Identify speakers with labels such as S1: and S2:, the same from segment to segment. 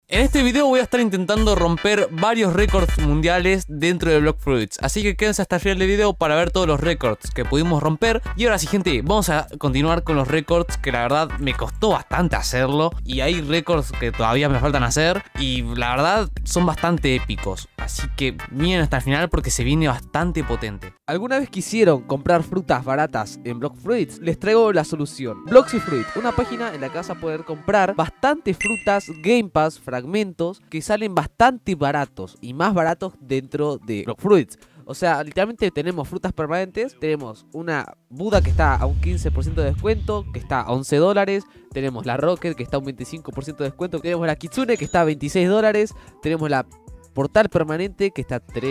S1: En este video voy a estar intentando romper varios récords mundiales dentro de Blox Fruits, así que quédense hasta el final del video para ver todos los récords que pudimos romper. Y ahora sí, gente, vamos a continuar con los récords, que la verdad me costó bastante hacerlo, y hay récords que todavía me faltan hacer, y la verdad son bastante épicos. Así que miren hasta el final porque se viene bastante potente.
S2: ¿Alguna vez quisieron comprar frutas baratas en Blox Fruits? Les traigo la solución. Bloxy Fruit, una página en la que vas a poder comprar bastantes frutas, Game Pass, fragmentos que salen bastante baratos y más baratos dentro de Blox Fruits. O sea, literalmente tenemos frutas permanentes, tenemos una Buda que está a un 15% de descuento, que está a $11, tenemos la Rocket que está a un 25% de descuento, tenemos la Kitsune que está a $26, tenemos la Portal permanente que está a $13.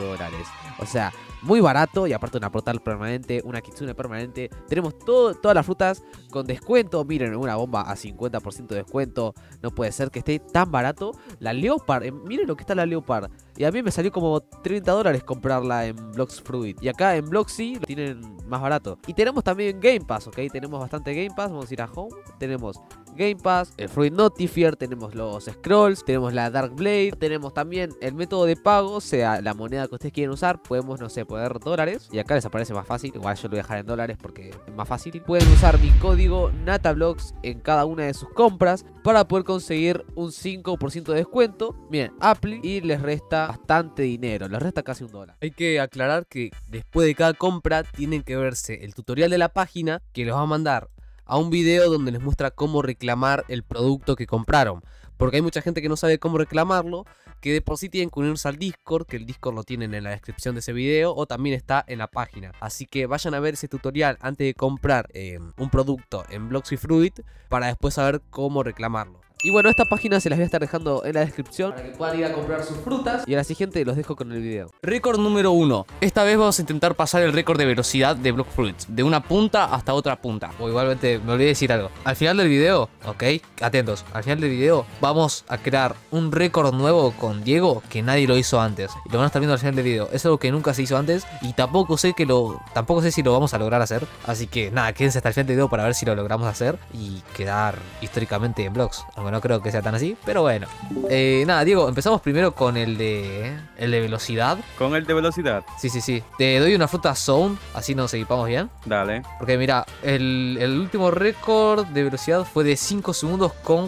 S2: O sea, muy barato. Y aparte una portal permanente, una Kitsune permanente. Tenemos todas las frutas con descuento. Miren, una bomba a 50% de descuento. No puede ser que esté tan barato. La Leopard, miren lo que está la Leopard. Y a mí me salió como $30 comprarla en Blox Fruit. Y acá en Bloxy lo tienen más barato. Y tenemos también Game Pass, ¿ok? Tenemos bastante Game Pass. Vamos a ir a Home. Tenemos Game Pass, el Fruit Notifier, tenemos los Scrolls, tenemos la Dark Blade, tenemos también el método de pago, o sea, la moneda que ustedes quieren usar. Podemos, no sé, poner dólares. Y acá les aparece más fácil. Igual yo lo voy a dejar en dólares porque es más fácil. Pueden usar mi código NATABLOX en cada una de sus compras para poder conseguir un 5% de descuento. Miren, Apple, y les resta bastante dinero, les resta casi $1.
S1: Hay que aclarar que después de cada compra tienen que verse el tutorial de la página, que los va a mandar a un video donde les muestra cómo reclamar el producto que compraron. Porque hay mucha gente que no sabe cómo reclamarlo, que de por sí tienen que unirse al Discord, que el Discord lo tienen en la descripción de ese video o también está en la página. Así que vayan a ver ese tutorial antes de comprar un producto en Bloxy Fruit para después saber cómo reclamarlo.
S2: Y bueno, esta página se las voy a estar dejando en la descripción para que puedan ir a comprar sus frutas. Y ahora sí, gente, los dejo con el video.
S1: Récord número 1. Esta vez vamos a intentar pasar el récord de velocidad de Blox Fruits, de una punta hasta otra punta. O igualmente me olvidé de decir algo. Al final del video, ok, atentos, al final del video vamos a crear un récord nuevo con Diego que nadie lo hizo antes. Y lo van a estar viendo al final del video. Es algo que nunca se hizo antes y tampoco sé si lo vamos a lograr hacer. Así que nada, quédense hasta el final del video para ver si lo logramos hacer y quedar históricamente en Blox. No creo que sea tan así, pero bueno. Nada, Diego, empezamos primero con el de velocidad.
S3: ¿Con el de velocidad?
S1: Sí. Te doy una fruta Zone, así nos equipamos bien.
S3: Dale.
S1: Porque mira, el último récord de velocidad fue de 5 segundos con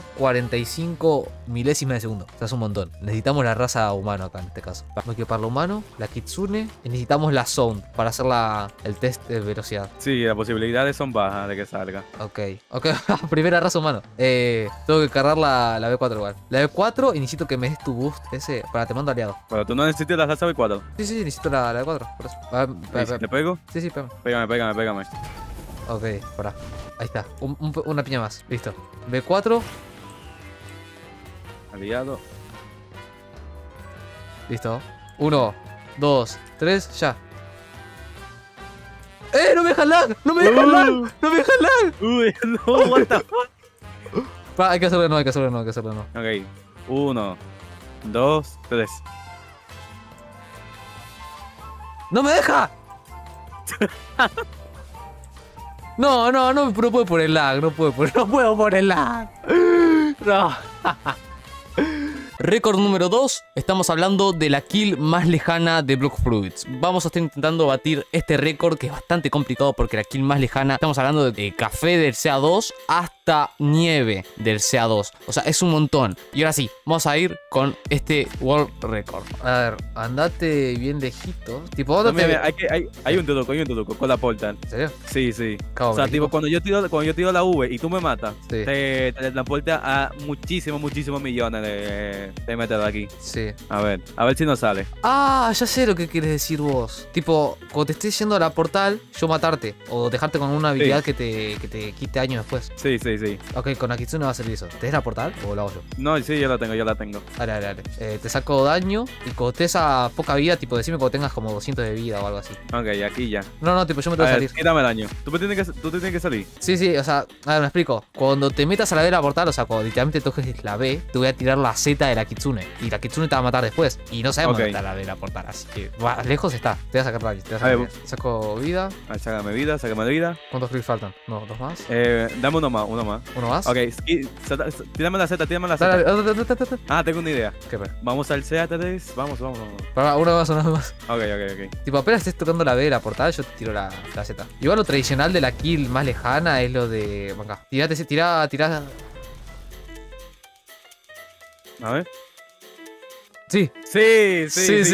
S1: 45 milésimas de segundo. O sea, es un montón. Necesitamos la raza humana acá en este caso. Vamos a equipar la humano, la Kitsune, y necesitamos la Zone para hacer el test de velocidad.
S3: Sí, las posibilidades son bajas de que salga.
S1: Ok, primera raza humano. Tengo que cargar la B4 igual. La B4 y necesito que me des tu boost ese. Para te mando aliado.
S3: Pero tú no necesitas la raza B4.
S1: Sí, necesito la B4. Por eso.
S3: ¿Le pego?
S1: Sí, pégame.
S3: Pégame.
S1: Ok, pará. Ahí está. Una piña más. Listo. B4.
S3: Aliado.
S1: Listo. 1, 2, 3, ya. ¡No me dejan lag! ¡No me dejan lag!
S3: Uy, no, what the fuck.
S1: Hay que hacerlo de nuevo.
S3: Ok, 1, 2, 3.
S1: ¡No me deja! No puedo por el lag. No puedo por el lag. No. Récord número 2, estamos hablando de la kill más lejana de Blox Fruits. Vamos a estar intentando batir este récord que es bastante complicado porque la kill más lejana, estamos hablando de café del CA2 hasta nieve del CA2. O sea, es un montón. Y ahora sí, vamos a ir con este World Record. A ver, andate bien lejito. Tipo,
S3: no, mira, hay un truco con la portal.
S1: ¿En serio?
S3: Sí.
S1: Cabo,
S3: o sea, tipo, cuando yo tiro la V y tú me matas,
S1: sí,
S3: te transporta a muchísimos millones de metros de aquí.
S1: Sí.
S3: A ver si nos sale.
S1: Ah, ya sé lo que quieres decir vos. Tipo, cuando te estés yendo a la portal, yo matarte. O dejarte con una habilidad que te quite años después.
S3: Sí.
S1: Ok, con Akitsune va a ser eso. ¿Tenés la portal o la hago yo?
S3: No, sí, yo la tengo.
S1: Dale. Te saco daño y cuando estés a poca vida, tipo, decime cuando tengas como 200 de vida o algo así.
S3: Ok, aquí ya.
S1: No, tipo, yo me tengo que salir.
S3: Quítame daño. Tú tienes que salir.
S1: Sí, o sea, a ver, me explico. Cuando te metas a la B de la portal, o sea, cuando literalmente toques la B, te voy a tirar la Z de la Kitsune. Y la Kitsune te va a matar después. Y no sabemos dónde está la B de la portal. Así que, lejos está. Te voy a sacar daño. Saco vida.
S3: Sácame vida.
S1: ¿Cuántos clics faltan? No, dos más.
S3: Dame uno más. más.
S1: ¿Uno más?
S3: Ok, tírame la Z, tírame la
S1: Dale,
S3: Z.
S1: dale.
S3: Ah, tengo una idea.
S1: ¿Qué pasa?
S3: Vamos al Z3. Vamos.
S1: Uno más, uno más.
S3: Ok.
S1: Tipo, apenas estés tocando la B de la portada, yo te tiro la Z. Igual lo tradicional de la kill más lejana es lo de... Venga, tirá.
S3: A ver.
S1: Sí.
S3: Sí.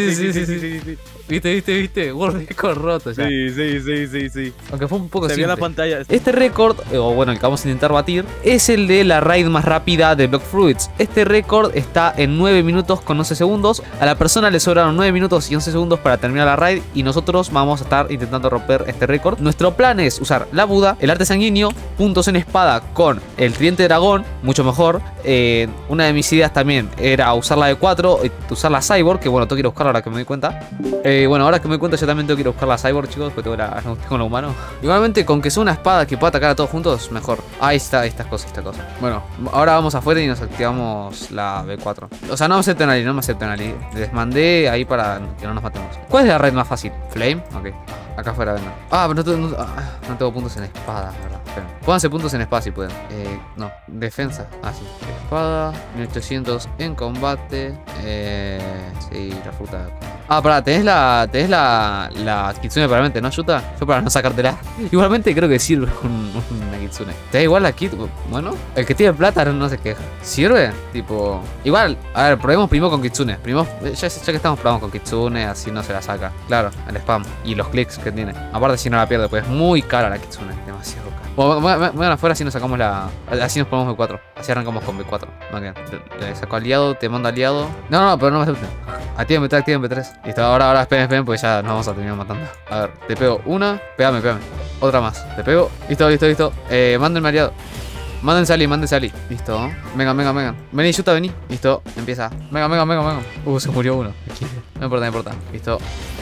S1: ¿Viste? World Record roto ya.
S3: Sí.
S1: Aunque fue un poco
S3: Se vio en la
S1: simple.
S3: pantalla.
S1: Este récord, o bueno, el que vamos a intentar batir, es el de la raid más rápida de Blox Fruits. Este récord está en 9 minutos con 11 segundos. A la persona le sobraron 9 minutos y 11 segundos para terminar la raid. Y nosotros vamos a estar intentando romper este récord. Nuestro plan es usar la Buda, el arte sanguíneo, puntos en espada con el tridente dragón, mucho mejor. Una de mis ideas también era usar la de 4, usar la Cyborg, que bueno, tengo que ir a buscarla ahora que me doy cuenta. Bueno, ahora que me doy cuenta yo también tengo que ir a buscar la Cyborg, chicos, porque tengo la humano. Igualmente, con que sea una espada que pueda atacar a todos juntos, mejor. Ahí está, esta cosa. Bueno, ahora vamos afuera y nos activamos la B4. O sea, no me acepten ali, Les mandé ahí para que no nos matemos. ¿Cuál es la raid más fácil? ¿Flame? Ok. Acá afuera, venga. Pero no tengo puntos en espada, ¿verdad? Esperen. Pónganse puntos en espada si pueden. No, defensa. Sí. Espada, 1800 en combate. Sí, la fruta. Pará, tenés la Kitsune permanente, ¿no, Yuta? Yo para no sacártela. Igualmente creo que sirve una Kitsune. ¿Te da igual la Kit? Bueno, el que tiene plata no se queja. ¿Sirve? Tipo... Igual, a ver, probemos primero con Kitsune. Ya que estamos probando con Kitsune, así no se la saca. Claro, el spam y los clics que tiene. Aparte si no la pierde, pues es muy cara la Kitsune. Demasiado cara. Bueno, vengan afuera así nos sacamos así nos ponemos B4. Así arrancamos con B4. Le saco aliado, te mando aliado. No, pero no me acepten. Activen B3. Listo, ahora esperen, porque ya nos vamos a terminar matando. A ver, te pego una. Pégame. Otra más. Te pego. Listo. Mándenme aliado. Manden Sally. Listo. Vengan. Vení, Yuta, vení. Listo, empieza. Venga. Se murió uno. No importa. Listo.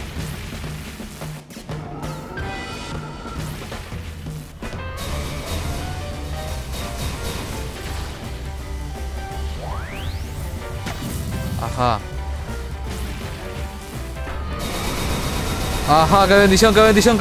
S1: Ajá, qué bendición.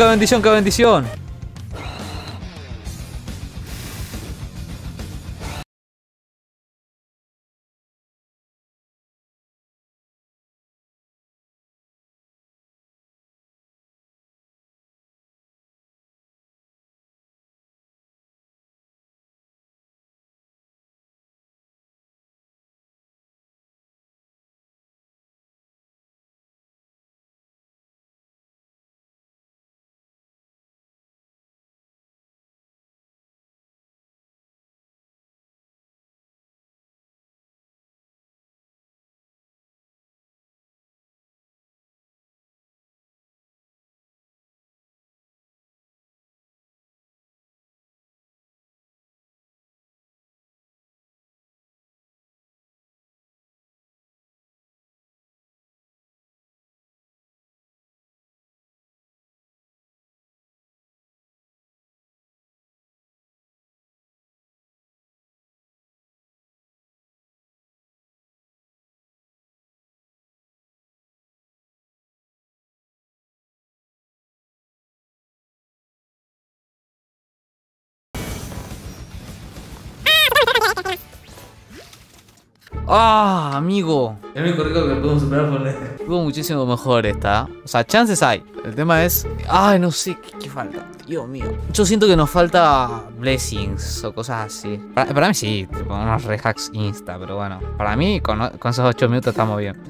S1: Amigo. El único récord que podemos superar fue este. Estuvo muchísimo mejor esta. O sea, chances hay. El tema es... no sé. ¿Qué falta? Dios mío. Yo siento que nos falta blessings o cosas así. Para mí sí. Tipo unos rehacks insta. Pero bueno. Para mí con esos 8 minutos estamos bien.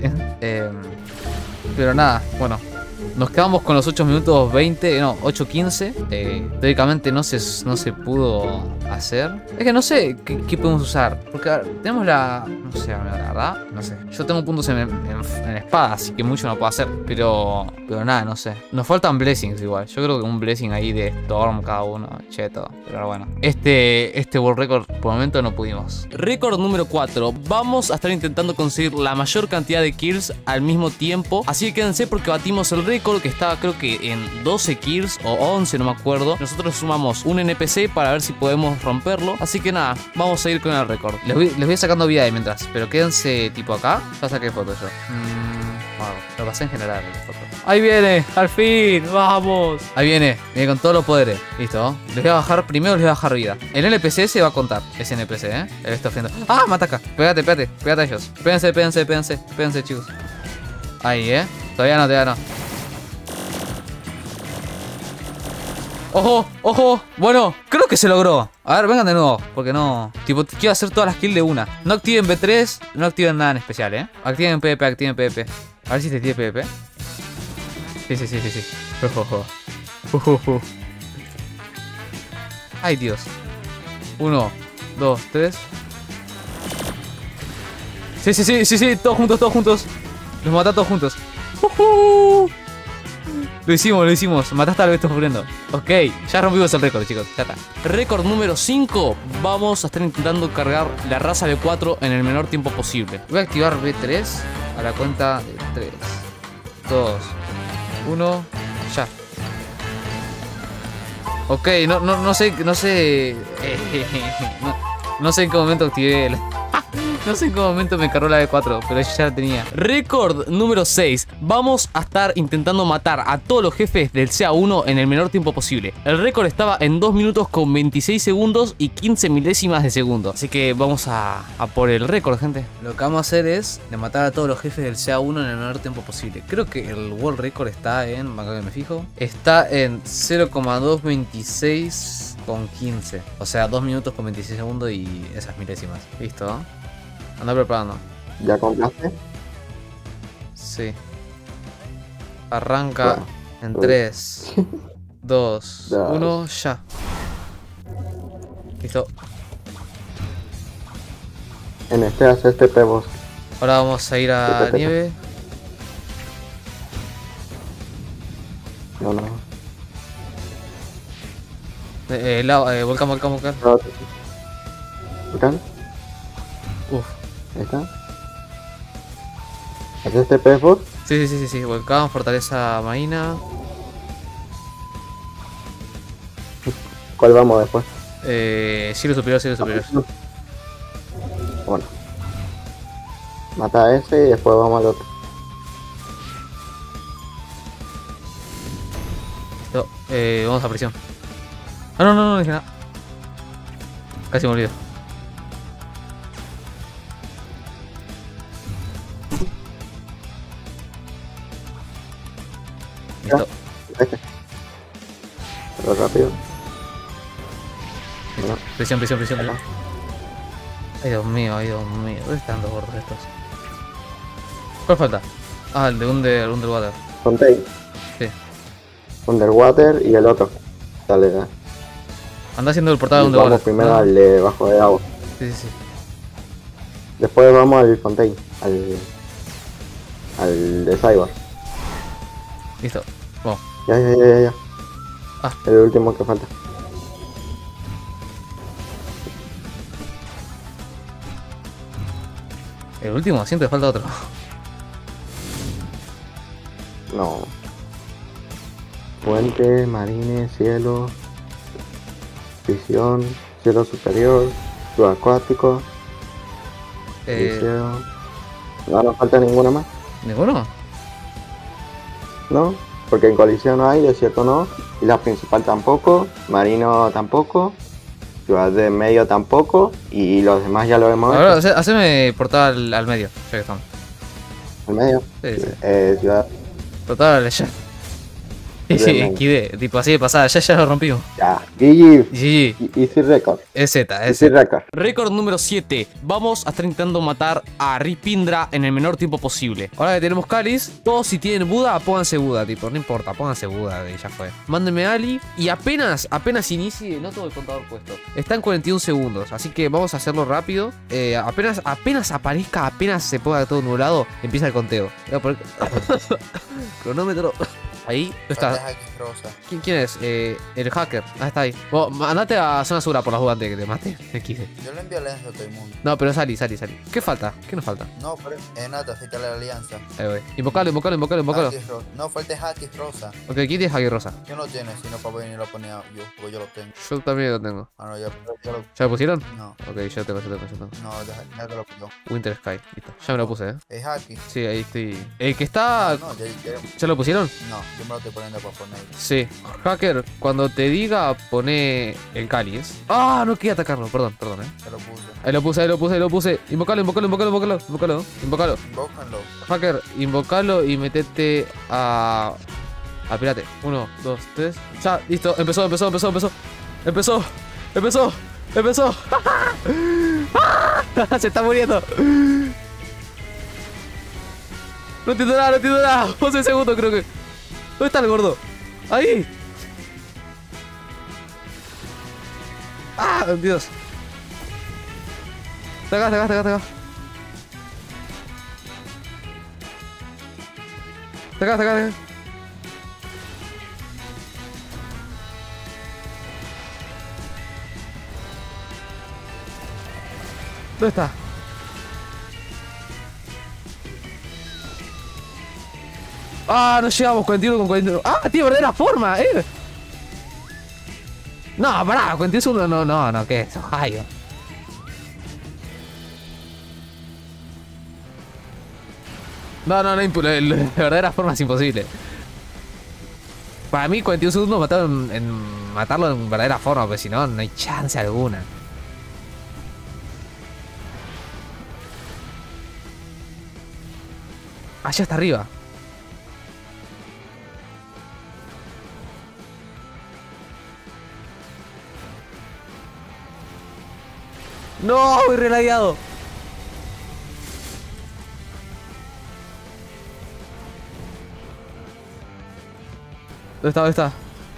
S1: Pero nada. Bueno. Nos quedamos con los 8 minutos 20, no, 8:15. Teóricamente no se pudo hacer. Es que no sé qué podemos usar. Porque a ver, tenemos no sé, la verdad. No sé. Yo tengo puntos en espada, así que mucho no puedo hacer. Pero nada, no sé. Nos faltan blessings igual. Yo creo que un blessing ahí de Storm cada uno. Cheto. Pero bueno. Este World Record por el momento no pudimos. Récord número 4. Vamos a estar intentando conseguir la mayor cantidad de kills al mismo tiempo. Así que quédense porque batimos el récord que estaba creo que en 12 kills o 11, no me acuerdo. Nosotros sumamos un NPC para ver si podemos romperlo. Así que nada, vamos a ir con el récord. Les voy sacando vida ahí mientras. Pero quédense tipo acá. Ya saqué foto yo. Wow, lo pasé en general. Ahí viene, al fin, vamos. Ahí viene con todos los poderes. Listo. Les voy a bajar, primero les voy a bajar vida. El NPC se va a contar. Ese NPC, Él está haciendo. ¡Ah! Me ataca. Pégate a ellos. Péganse, chicos. Ahí, Todavía no. ¡Ojo! Bueno, creo que se logró. A ver, vengan de nuevo, porque no... Tipo, quiero hacer todas las kills de una. No activen B3, no activen nada en especial, Activen PvP. A ver si te tiene PvP. Sí. Ay, Dios. 1, 2, 3. Sí, todos juntos. Los matá todos juntos. Lo hicimos. Mataste al Beto muriendo. Ok, ya rompimos el récord, chicos. Ya está. Récord número 5. Vamos a estar intentando cargar la raza B4 en el menor tiempo posible. Voy a activar B3 a la cuenta de 3, 2, 1, ya. Ok, no sé en qué momento activé el... No sé en qué momento me cargó la B4, pero yo ya la tenía. Récord número 6. Vamos a estar intentando matar a todos los jefes del CA1 en el menor tiempo posible. El récord estaba en 2 minutos con 26 segundos y 15 milésimas de segundo. Así que vamos a por el récord, gente. Lo que vamos a hacer es de matar a todos los jefes del CA1 en el menor tiempo posible. Creo que el world record está en... Acá que me fijo. Está en 0,226 con 15. O sea, 2 minutos con 26 segundos y esas milésimas. Listo. Anda preparando.
S4: ¿Ya compraste?
S1: Sí. Arranca en 3, 2, 1, ya. Listo.
S4: En este hace este pebos.
S1: Ahora vamos a ir a nieve.
S4: No.
S1: Volcán.
S4: ¿Volcán?
S1: Uf.
S4: Ahí está. ¿Hace este pebos?
S1: Sí. Volcán, fortaleza marina.
S4: ¿Cuál vamos después?
S1: Cielo superior.
S4: Bueno. Mata a ese y después vamos al otro.
S1: Listo. Vamos a prisión. Ah, no dije nada. Casi me olvido. Listo.
S4: Este. Pero rápido. No.
S1: Presión. Ay, Dios mío. ¿Dónde están los gordos estos? ¿Cuál falta? Ah, el de Underwater.
S4: Fontaine.
S1: Sí.
S4: Underwater y el otro. Dale.
S1: Anda haciendo el portal de
S4: Vamos
S1: Underwater.
S4: primero al de bajo de agua.
S1: Sí.
S4: Después vamos al Fontaine. Al de Cyber.
S1: Listo. Vamos.
S4: Ya.
S1: Ah.
S4: El último que falta.
S1: El último, siempre falta otro.
S4: No. Puente, marine, cielo, visión, cielo superior, subacuático, liceo. No nos falta ninguna más,
S1: ¿Ninguno?
S4: ¿no? Porque en colisión no hay, desierto no, isla principal tampoco, marino tampoco, ciudad de medio tampoco, y los demás ya lo hemos
S1: Ahora,
S4: hecho.
S1: haceme portal al medio, ya que estamos.
S4: ¿Al medio?
S1: Sí.
S4: Ciudad.
S1: Portal allá.
S4: Bien.
S1: XD, tipo así de pasada, ya lo rompimos.
S4: Ya, GG,
S1: GG.
S4: Easy Record.
S1: Es Z,
S4: Easy Record.
S1: Récord número 7. Vamos a estar intentando matar a Ripindra en el menor tiempo posible. Ahora que tenemos Cáliz, todos si tienen Buda, pónganse Buda, tipo, no importa, pónganse Buda y ya fue. Mándenme a Ali y apenas inicie, no tengo el contador puesto. Está en 41 segundos, así que vamos a hacerlo rápido. Apenas aparezca, apenas se ponga todo nublado, empieza el conteo. Voy a poner cronómetro. Ahí está.
S5: rosa.
S1: ¿Quién es? El hacker. Ah, está ahí. Vos, andate a zona segura por las dudas antes de que te mate. XD.
S5: Yo le envío alianza a todo el mundo.
S1: No, pero salí. ¿Qué falta? ¿Qué nos falta?
S5: No, pero nada, afecta la alianza.
S1: Ahí voy. Invocalo.
S5: Hackis rosa. No, falta Hackis rosa.
S1: Ok, ¿quién tiene hacker rosa?
S5: ¿Quién lo tiene? Si no, para venir lo ponía yo, porque yo lo tengo.
S1: Yo también lo tengo.
S5: Ah, no, ya lo...
S1: ¿Ya lo pusieron?
S5: No,
S1: Ok, yo tengo.
S5: no, ya te lo pidió.
S1: Winter Sky. Listo. Ya me lo puse,
S5: Es Hackis.
S1: Sí, ahí estoy. El que está...
S5: No,
S1: ¿Ya lo pusieron?
S5: no, yo me lo estoy poniendo para poner.
S1: Sí. Hacker, cuando te diga, pone el cáliz. Ah, no quería atacarlo. Perdón,
S5: Ya lo puse.
S1: Ahí lo puse. Invocalo.
S5: Invócanlo.
S1: Hacker, invocalo y metete a... Espérate. 1, 2, 3. Ya, listo. Empezó. Se está muriendo. No entiendo nada. 11 segundos creo que. ¿Dónde está el gordo? Ahí. Ah, Dios. Está acá. Está acá. ¿Dónde está? Ah, no llegamos, 41 con 41. Ah, tiene verdadera forma, No, pará, 41 segundos, no, ¿qué es? Ohio. No, la verdadera forma es imposible. Para mí 41 segundos matarlo en verdadera forma, porque si no, no hay chance alguna. Allá está arriba. No, voy relagueado. ¿Dónde está?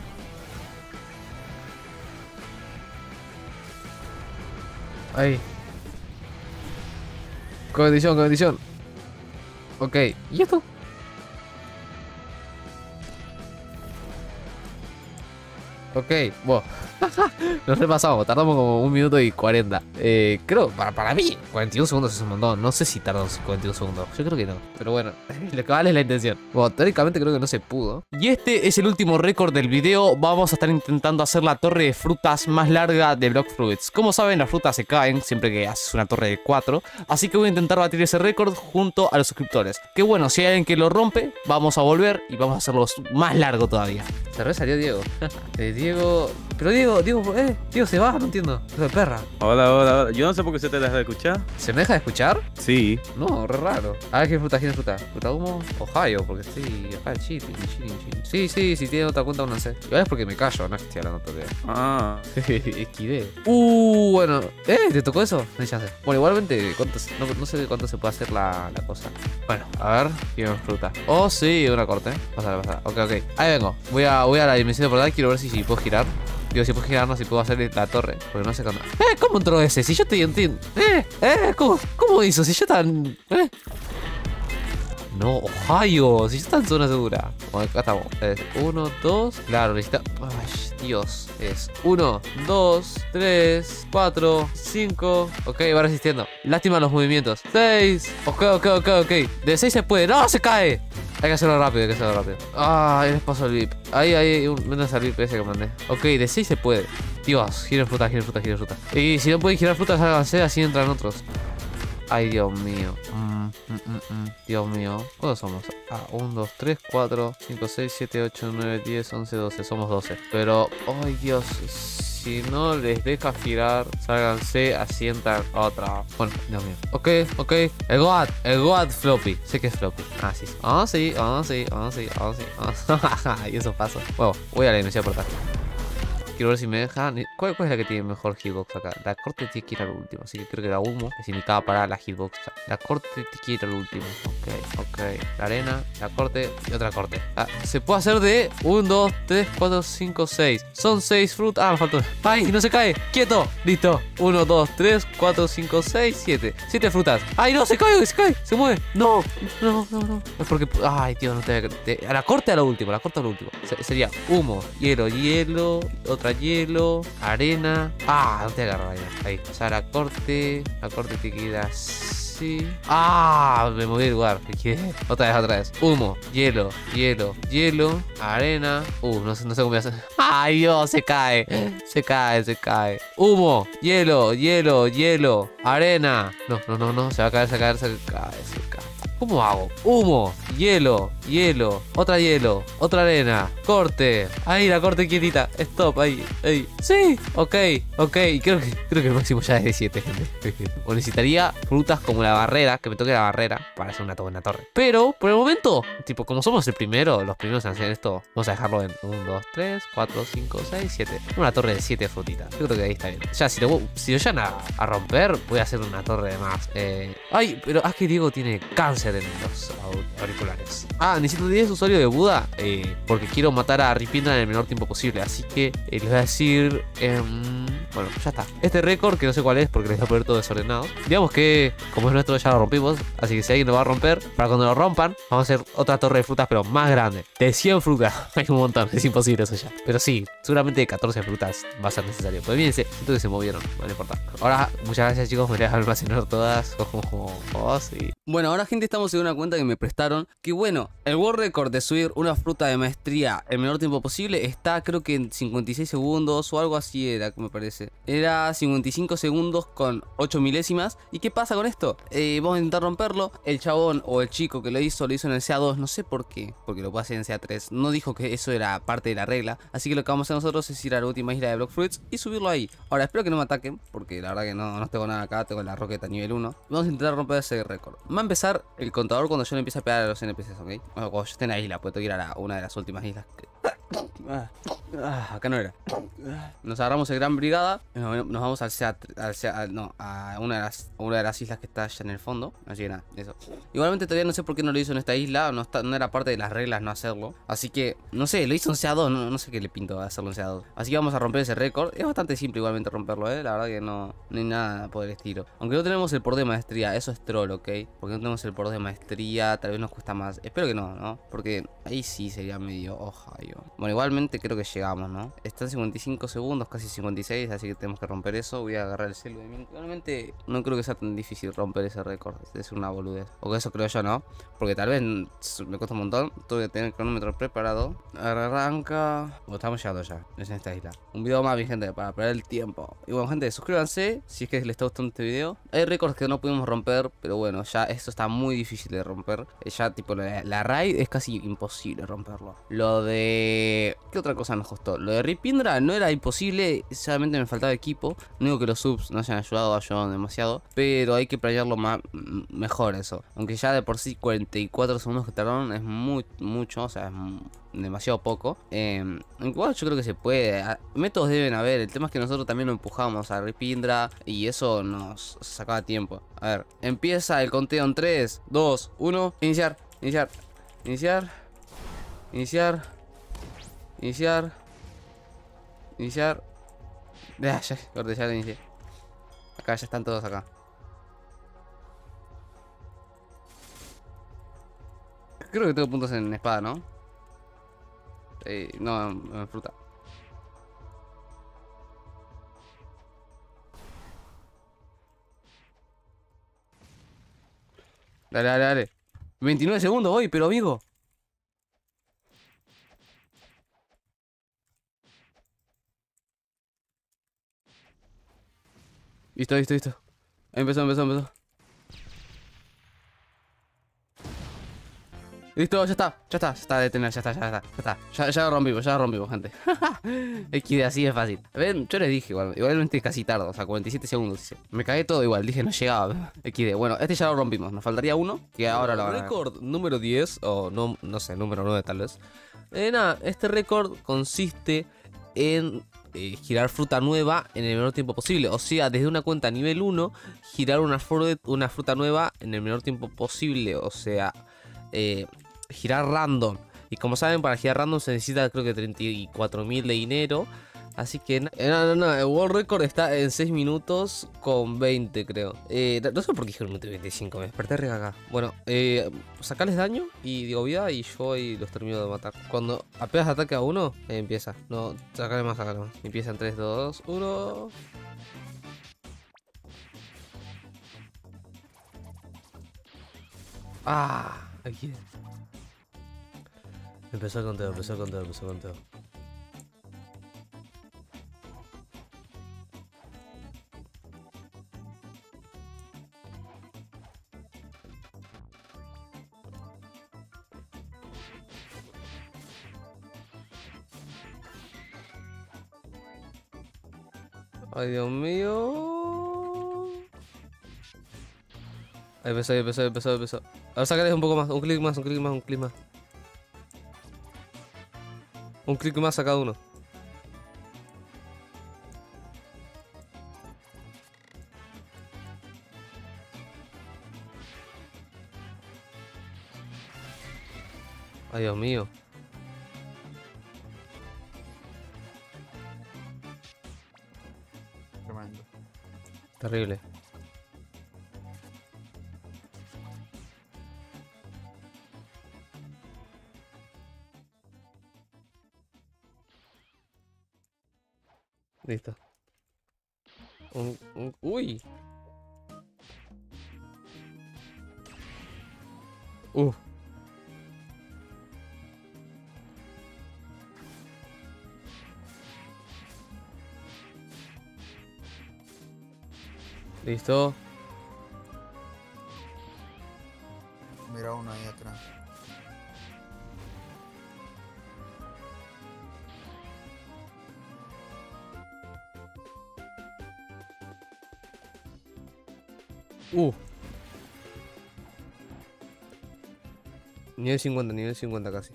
S1: Ahí. Condición. Ok. ¿Y esto? Ok, bueno. Nos repasamos, tardamos como 1 minuto y 40. Creo, para mí, 41 segundos es un montón. No sé si tardamos 41 segundos. Yo creo que no. Pero bueno, lo que vale es la intención. Bueno, teóricamente creo que no se pudo. Y este es el último récord del video. Vamos a estar intentando hacer la torre de frutas más larga de Blox Fruits. Como saben, las frutas se caen siempre que haces una torre de 4. Así que voy a intentar batir ese récord junto a los suscriptores. Que bueno, si hay alguien que lo rompe, vamos a volver y vamos a hacerlo más largo todavía. Se resalió Diego. Diego... Pero Diego se va, no entiendo. Es de perra.
S3: Hola. Yo no sé por qué se te deja de escuchar.
S1: ¿Se me deja de escuchar?
S3: Sí.
S1: No, re raro. A ver qué fruta. ¿Fruta humo? Ohio, porque estoy acá chilling. Sí, si tiene otra cuenta, no sé. Igual es porque me callo, no es que estoy hablando todo el día.
S3: Ah.
S1: Esquivé. Bueno. ¿Te tocó eso? No sé. Bueno, igualmente, no sé de cuánto se puede hacer la cosa. Bueno, a ver, quiero fruta. Oh, sí, una corte. Pásala. Ok. Ahí vengo. Voy a la dimensión de portal, quiero ver si puedo girar. Digo, si puedo girar, no, si puedo hacer la torre. Porque no sé cuándo. ¿Cómo entró ese? Si yo te entiendo. ¿Cómo hizo? Si yo tan. No, Ohio. Si yo tan zona segura. Bueno, acá estamos. 1, 2. Claro, necesita. Ay, Dios. Es 1, 2, 3, 4, 5. Ok, va resistiendo. Lástima los movimientos. 6. Ok. De 6 se puede. ¡No! ¡Se cae! Hay que hacerlo rápido, Ah, les paso el VIP. Ahí, menos al VIP ese que mandé. Ok, de 6 se puede. Dios, giren fruta. Y si no pueden girar frutas, háganse, así entran otros. Ay, Dios mío. Dios mío. ¿Cuántos somos? 1, 2, 3, 4, 5, 6, 7, 8, 9, 10, 11, 12. Somos 12. Pero, ay, Dios. Si no les deja girar, sálganse, así entran otra. Bueno, Dios mío. Ok. El Goat Floppy. Sé que es Floppy. Sí. Y eso pasa. Bueno, voy a la dimensión portal. Quiero ver si me deja. ¿Cuál es la que tiene mejor hitbox acá? La corte tiene que ir al último, así que creo que la humo es indicada para la hitbox. La corte tiene que ir al último. Ok. La arena, la corte y otra corte. Ah, se puede hacer de 1, 2, 3, 4, 5, 6. Son 6 frutas. Ah, me faltó. ¡Ay! No se cae. ¡Quieto! Listo. 1, 2, 3, 4, 5, 6, 7. 7 frutas. ¡Ay, no! Se cae, se cae. Se mueve. No. Es porque. Ay, tío, no te. A la corte a lo último. La corte a lo último. Sería humo, hielo, otra hielo, arena. Ah, no te agarro ahí. O sea, la corte te queda así. Ah, me moví del lugar. Otra vez. Humo, hielo, arena. No sé cómo voy a hacer. Ay, Dios, se cae. Humo, hielo, arena. No, se va a caer. ¿Cómo hago? Humo, hielo, otra arena, corte. Ahí, la corte quietita. Stop, ahí. Sí, ok. Creo que el máximo ya es de 7, gente. O necesitaría frutas como la barrera, que me toque la barrera para hacer una buena torre. Pero, por el momento, tipo, como somos los primeros en hacer esto, vamos a dejarlo en 1, 2, 3, 4, 5, 6, 7. Una torre de 7 frutitas. Yo creo que ahí está bien. Ya, si lo llegan a romper, voy a hacer una torre de más. Ay, pero es que Diego tiene cáncer en los auriculares. Necesito 10 usuarios de Buda porque quiero matar a Ripindra en el menor tiempo posible. Así que les voy a decir... bueno, ya está. Este récord, que no sé cuál es porque les voy a poner todo desordenado. Digamos que, como es nuestro, ya lo rompimos. Así que si alguien lo va a romper, para cuando lo rompan, vamos a hacer otra torre de frutas, pero más grande. De 100 frutas. Hay un montón, es imposible eso ya. Pero sí, seguramente de 14 frutas va a ser necesario. Pues fíjense, siento que se movieron, no importa. Ahora, muchas gracias, chicos, me voy a almacenar todas. Sí.
S2: Bueno, ahora, gente, estamos en una cuenta que me prestaron. Que bueno, el world record de subir una fruta de maestría en el menor tiempo posible está, creo que en 56 segundos o algo así era, me parece. Era 55 segundos con 8 milésimas. ¿Y qué pasa con esto? Vamos a intentar romperlo. El chabón o el chico que lo hizo en el CA2, no sé por qué, porque lo puede hacer en CA3. No dijo que eso era parte de la regla. Así que lo que vamos a hacer nosotros es ir a la última isla de Block Fruits y subirlo ahí. Ahora, espero que no me ataquen, porque la verdad que no tengo nada acá. Tengo la roqueta nivel 1. Vamos a intentar romper ese récord. Va a empezar el contador cuando yo le empiece a pegar a los NPCs, ¿ok? Bueno, cuando yo esté en la isla, pues tengo que ir a una de las últimas islas. Acá no era. Nos agarramos el Gran Brigada. Nos vamos a una de las islas que está allá en el fondo. Así que nada, eso. Igualmente todavía no sé por qué no lo hizo en esta isla. No era parte de las reglas no hacerlo. Así que, no sé, lo hizo en CA2. No sé qué le pinto a hacerlo en CA2. Así que vamos a romper ese récord. Es bastante simple igualmente romperlo, la verdad que no hay nada por el estilo. Aunque no tenemos el por de maestría. Eso es troll, ¿ok? Porque no tenemos el por de maestría. Tal vez nos cuesta más. Espero que no. Porque ahí sí sería medio ojalá. Bueno, igualmente creo que llegamos, ¿no? Están 55 segundos, casi 56, así que tenemos que romper eso. Voy a agarrar el celu de mí. Igualmente no creo que sea tan difícil romper ese récord. Es una boludez. O que eso creo yo, ¿no? Porque tal vez me cuesta un montón. Tengo que tener el cronómetro preparado. Arranca. Estamos llegando ya. Es en esta isla. Un video más, mi gente, para perder el tiempo. Y bueno, gente, suscríbanse si es que les está gustando este video. Hay récords que no pudimos romper, pero bueno, ya esto está muy difícil de romper. Ya tipo la raid es casi imposible romperlo. Lo de... ¿Qué otra cosa nos costó? Lo de Ripindra no era imposible, solamente me faltaba equipo. No digo que los subs no hayan ayudado demasiado, pero hay que planearlo mejor eso. Aunque ya de por sí 44 segundos que tardaron es mucho, o sea, es demasiado poco. Igual yo creo que se puede. Métodos deben haber. El tema es que nosotros también lo empujamos a Ripindra y eso nos sacaba tiempo. A ver, empieza el conteo en 3, 2, 1. Iniciar. Ya, corte, ya lo inicié. Acá ya están todos acá. Creo que tengo puntos en espada, ¿no? No, en fruta. Dale. 29 segundos voy, pero amigo. Listo. Empezó. Listo, ya está, detener, ya está. Ya lo rompimos, gente. Es que así es fácil. Ven, yo les dije, igualmente casi tardo, o sea, 47 segundos hice. Me cagué todo igual, dije no llegaba. XD. Bueno, este ya lo rompimos, nos faltaría uno, que ahora lo van a ver.
S1: Récord número 10, o no sé, número 9 tal vez. Nada, este récord consiste en girar fruta nueva en el menor tiempo posible. O sea, desde una cuenta nivel 1, girar una fruta nueva en el menor tiempo posible. O sea, girar random. Y como saben, para girar random se necesita creo que 34.000 de dinero. Así que no, el World Record está en 6 minutos con 20 creo. No sé por qué dije un minuto y 25, me desperté re acá. Bueno, sacarles daño y digo vida y yo ahí los termino de matar. Cuando apenas ataque a uno, empieza. No, sacarle más. Empieza en 3, 2, 1. Ah, aquí. Empezó el conteo. Ay, Dios mío. Ahí empezó. Ahora sacarles un poco más, un clic más. Un clic más a cada uno. Ay, Dios mío.
S5: Tremendo.
S1: Terrible. Listo. Uy. Listo.
S5: Mira uno ahí atrás.
S1: Nivel 50 casi.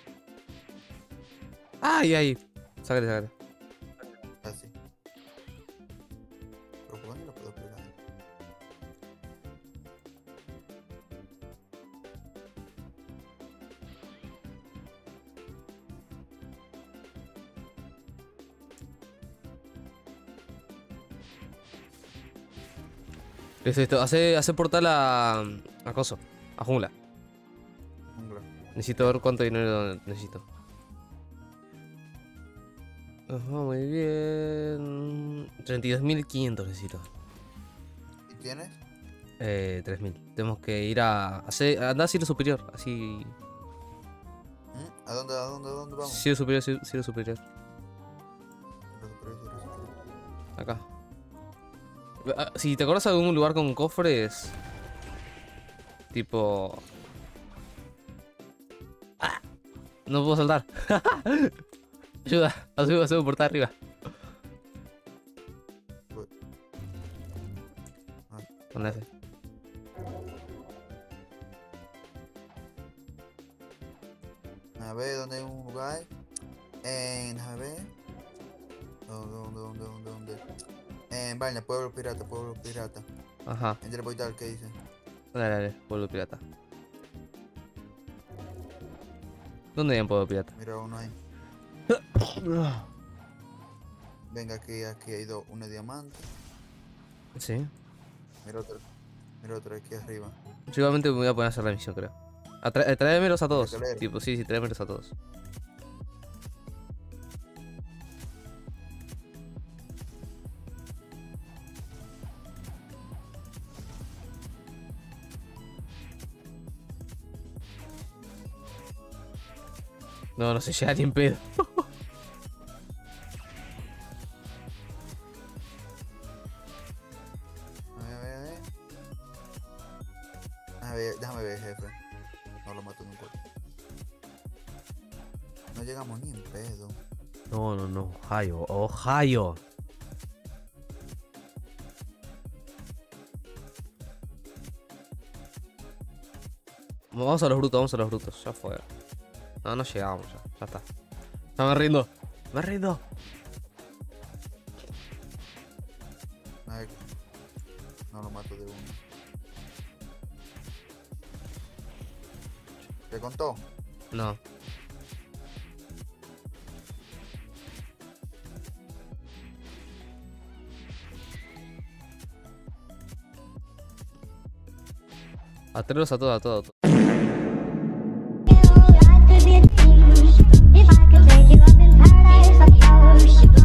S1: Ay. Sácale.
S5: Casi. Pero ¿por dónde lo puedo pegar?
S1: Listo. Hace portal a coso. A jungla.
S5: Jungla.
S1: Necesito ver cuánto dinero necesito. Ajá, muy bien. 32.500 necesito.
S5: ¿Y tienes?
S1: 3.000. Tenemos que ir a andar a cielo superior. Así.
S5: ¿A dónde vamos?
S1: Cielo superior.
S5: Cielo superior.
S1: Acá. Si te acuerdas de algún lugar con cofres. Tipo. No puedo saltar. Ayuda, hacemos por estar arriba.
S5: Voy.
S1: Con F.
S5: A ver, ¿dónde hay un lugar? Déjame ver. ¿Dónde? En vaina, pueblo pirata.
S1: Ajá.
S5: Entre el portal, ¿qué dice?
S1: Dale, pueblo pirata. ¿Dónde hay un pueblo pirata?
S5: Mira uno ahí. Venga, aquí hay una diamante.
S1: Sí.
S5: Mira otra aquí arriba.
S1: Yo igualmente me voy a poner a hacer la misión, creo. Tráemelos a todos.
S5: Escalera.
S1: Tipo, sí, tráemelos a todos. No se llega ni en pedo.
S5: A ver, déjame ver, jefe. No lo mato nunca. No llegamos ni en pedo.
S1: No. Ohio. Vamos a los brutos. Ya fue. No llegamos ya. Ya está. No, me rindo.
S5: Ay, no lo mato de uno. ¿Te contó?
S1: No. Atrelos a todo, a todo.
S6: If I could take you up in paradise, like ocean.